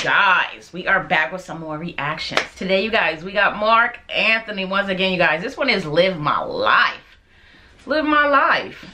guys, we are back with some more reactions. Today, you guys, we got Marc Anthony once again, you guys. This one is Live My Life. Live My Life.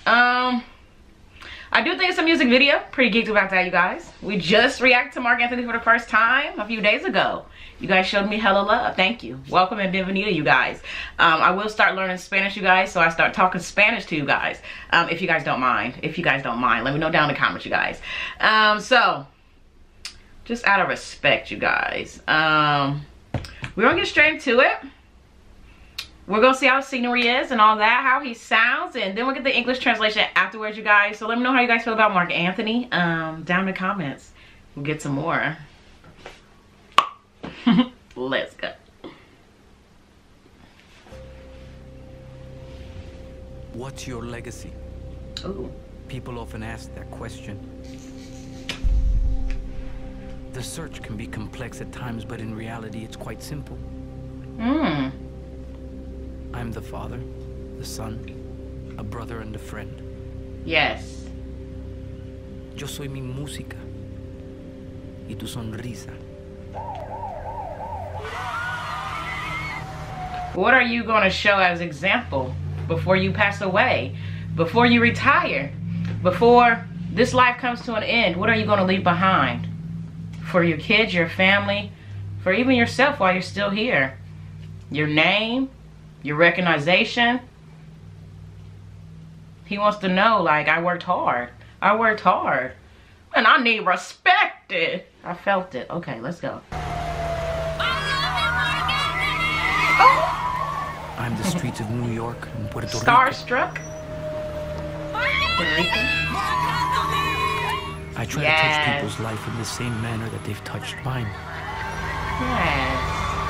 I do think it's a music video. Pretty geeked about that, you guys. We just reacted to Marc Anthony for the first time a few days ago. You guys showed me hella love. Thank you. Welcome and bienvenido, you guys. I will start learning Spanish, you guys, so I start talking Spanish to you guys. If you guys don't mind. If you guys don't mind. Let me know down in the comments, you guys. So, just out of respect, you guys. We're going to get straight into it. We're going to see how scenery is and all that, how he sounds, and then we'll get the English translation afterwards, you guys. So let me know how you guys feel about Marc Anthony down in the comments. We'll get some more. Let's go. What's your legacy? Ooh. People often ask that question. The search can be complex at times, but in reality, it's quite simple. I'm the father, the son, a brother and a friend. Yes. Yo soy mi música y tu sonrisa. What are you going to show as example before you pass away, before you retire, before this life comes to an end? What are you going to leave behind for your kids, your family, for even yourself while you're still here? Your name, your recognition. He wants to know, like, I worked hard. I worked hard. And I need respected. I felt it. Okay, let's go. I'm the streets of New York and Puerto Rico. Starstruck. Puerto Rico. I try to touch people's life in the same manner that they've touched mine. Yes.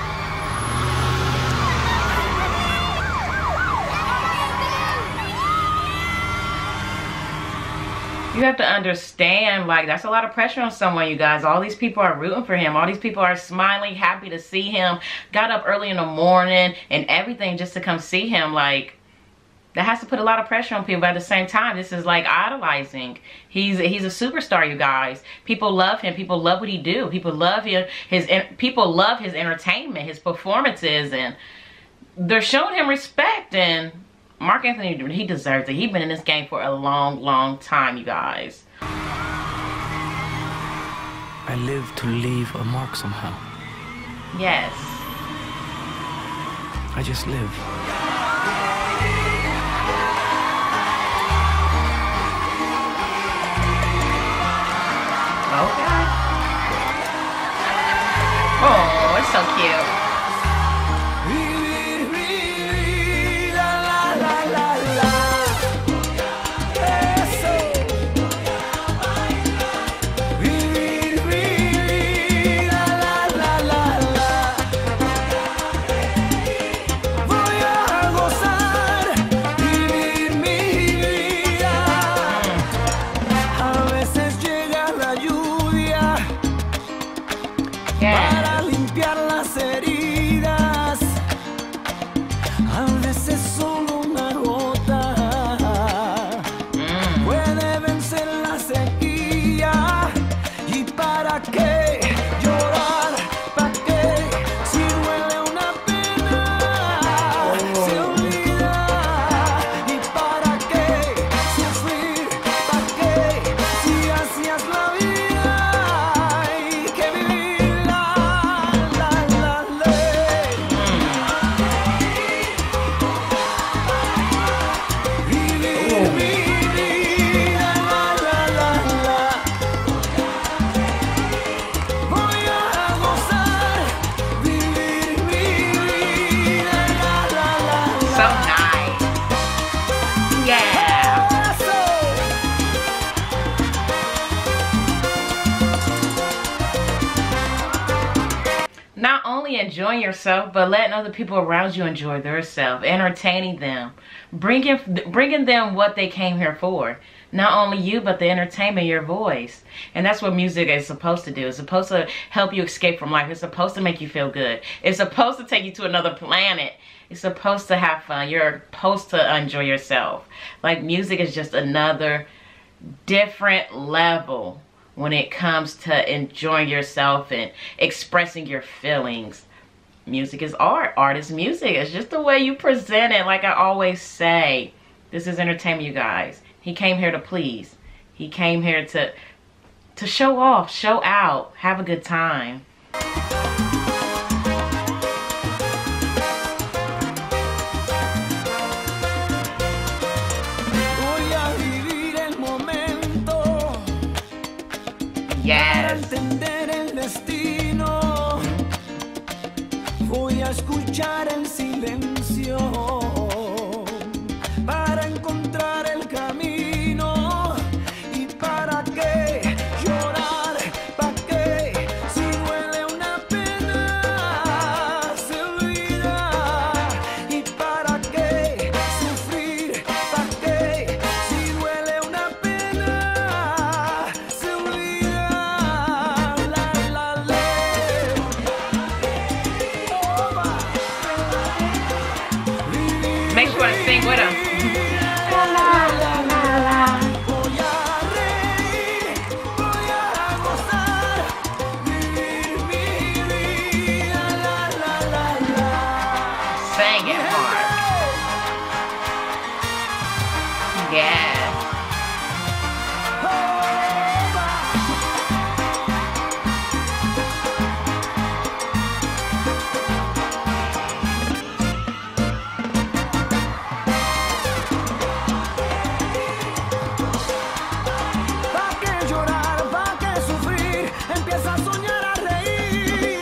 You have to understand, like, that's a lot of pressure on someone, you guys. All these people are rooting for him. All these people are smiling, happy to see him. Got up early in the morning and everything just to come see him. Like, that has to put a lot of pressure on people. But at the same time, this is like idolizing. He's a superstar, you guys. People love him. People love what he do. People love him. People love his entertainment, his performances, and they're showing him respect. And Marc Anthony, he deserves it. He's been in this game for a long, long time, you guys. I live to leave a mark somehow. Yes. I just live. Okay. Oh, it's so cute. Para limpiar las heridas, a veces solo una gota puede vencer la sequía. ¿Y para qué llorar? ¿Para qué? Si duele una pena, se olvida. ¿Y para qué sufrir? ¿Para qué? Si hacías la vida, hay que vivir. So nice. Yeah. Not only enjoying yourself, but letting other people around you enjoy themselves, entertaining them, bringing them what they came here for. Not only you, but the entertainment, your voice. And that's what music is supposed to do. It's supposed to help you escape from life. It's supposed to make you feel good. It's supposed to take you to another planet. It's supposed to have fun. You're supposed to enjoy yourself. Like, music is just another different level when it comes to enjoying yourself and expressing your feelings. Music is art. Art is music. It's just the way you present it. Like I always say, this is entertainment, you guys. He came here to please. He came here to show off, show out, have a good time. Yes. Voy a escuchar el silencio para encontrar el camino. ¿Y para qué llorar? ¿Para qué? Si duele una pena se olvida. ¿Y para qué sufrir? ¿Para qué? Si duele una pena se olvida. La la la. Make sure to sing with him. Voy a reír, voy a gozar, vivir mi vida, la la la la. Sing it hard. Yes. ¿Pa' qué llorar? ¿Pa' qué sufrir? Empieza a soñar, a reír.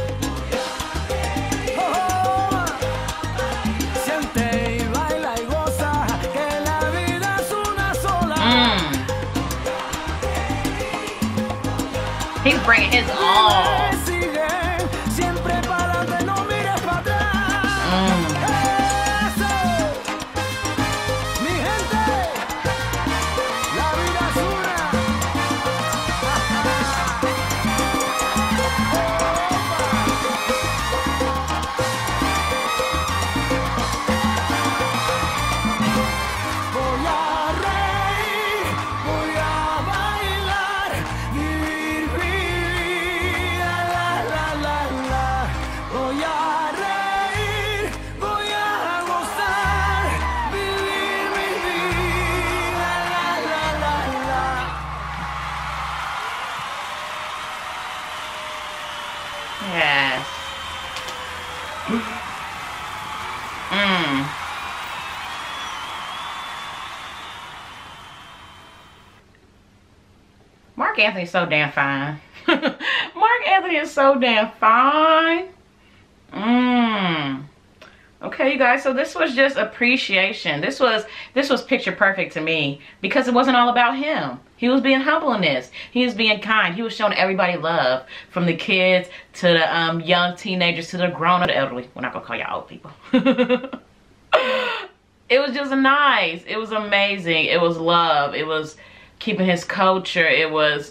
Siente y baila y goza, que la vida es una sola. He's bringing his all. Sigue, siempre para adelante, no mires para atrás. Eso, mi gente, la vida es una. Voy a reír, voy a bailar, vivir mi vida, la la la la. Voy a reír, voy a gozar, vivir mi vida, la la la la. Yes. Mark Anthony's so damn fine. Mark Anthony is so damn fine. Okay, you guys, so this was just appreciation. This was picture perfect to me because it wasn't all about him. He was being humble in this. He was being kind. He was showing everybody love, from the kids to the young teenagers to the grown up, the elderly. We're not gonna call y'all old people. It was just nice. It was amazing. It was love. It was keeping his culture. It was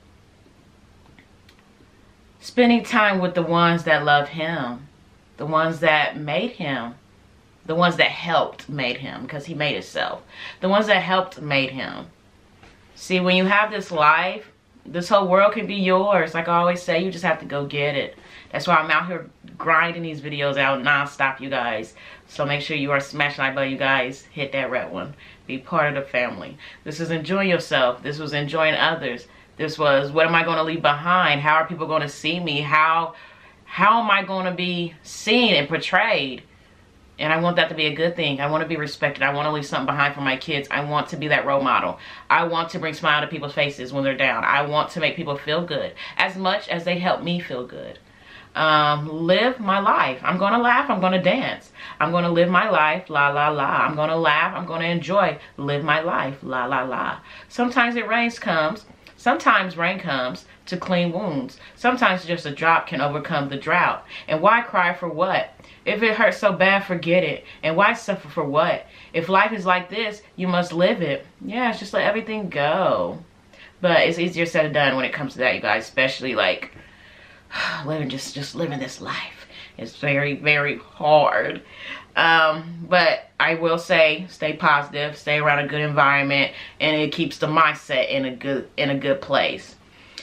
spending time with the ones that love him, the ones that made him, the ones that helped made him, because he made himself, the ones that helped made him. See, when you have this life, this whole world can be yours. Like I always say, you just have to go get it. That's why I'm out here grinding these videos out nonstop, you guys. So make sure you are smashing that button, you guys. Hit that red one. Be part of the family. This is enjoying yourself. This was enjoying others. This was, what am I going to leave behind? How are people going to see me? How am I going to be seen and portrayed? And I want that to be a good thing. I want to be respected. I want to leave something behind for my kids. I want to be that role model. I want to bring smile to people's faces when they're down. I want to make people feel good as much as they help me feel good. Live my life. I'm going to laugh. I'm going to dance. I'm going to live my life. La, la, la. I'm going to laugh. I'm going to enjoy. Live my life. La, la, la. Sometimes Sometimes rain comes to clean wounds. Sometimes just a drop can overcome the drought. And why cry for what? If it hurts so bad, forget it. And why suffer for what? If life is like this, you must live it. Yeah, it's just let everything go. But it's easier said than done when it comes to that, you guys. Especially like living just living this life. It's very, very hard. But I will say, stay positive, stay around a good environment, and it keeps the mindset in a good place.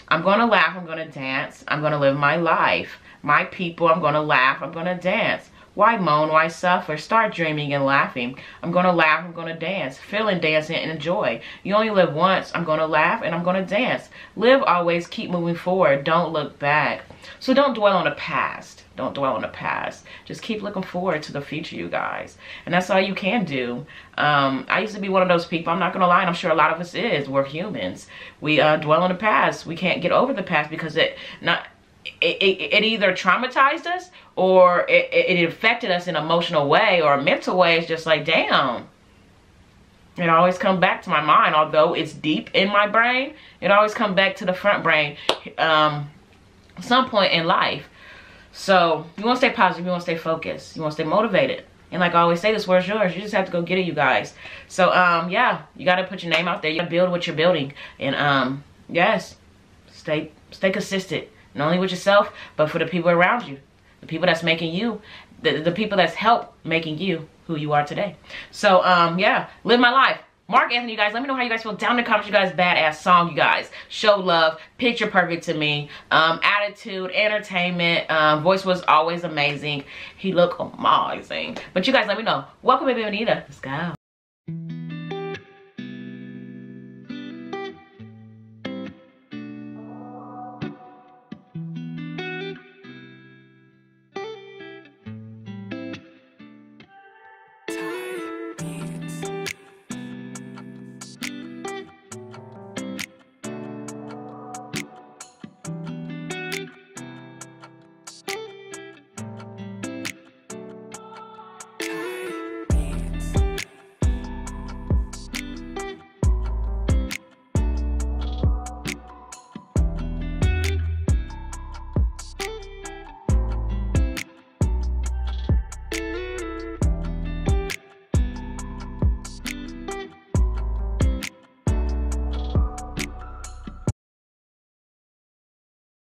I'm going to laugh, I'm going to dance, I'm going to live my life. My people, I'm going to laugh, I'm going to dance. Why moan, why suffer? Start dreaming and laughing. I'm going to laugh, I'm going to dance. Feeling, dancing, and enjoy. You only live once. I'm going to laugh and I'm going to dance. Live always, keep moving forward. Don't look back. So don't dwell on the past. Don't dwell on the past. Just keep looking forward to the future, you guys. And that's all you can do. I used to be one of those people. I'm not going to lie. And I'm sure a lot of us is. We're humans. We dwell on the past. We can't get over the past because it either traumatized us or it affected us in an emotional way or a mental way. It's just like, damn. It always comes back to my mind. Although it's deep in my brain, it always comes back to the front brain some point in life. So you want to stay positive. You want to stay focused. You want to stay motivated. And like I always say, this word's yours. You just have to go get it, you guys. So yeah, you got to put your name out there. You got to build what you're building. And yes, stay consistent. Not only with yourself, but for the people around you. The people that's making you, the people that's helped making you who you are today. So, yeah, live my life. Marc Anthony, you guys, let me know how you guys feel down in the comments. You guys, badass song, you guys. Show love, picture perfect to me. Attitude, entertainment, voice was always amazing. He looked amazing. But you guys, let me know. Welcome, baby Anita. Let's go.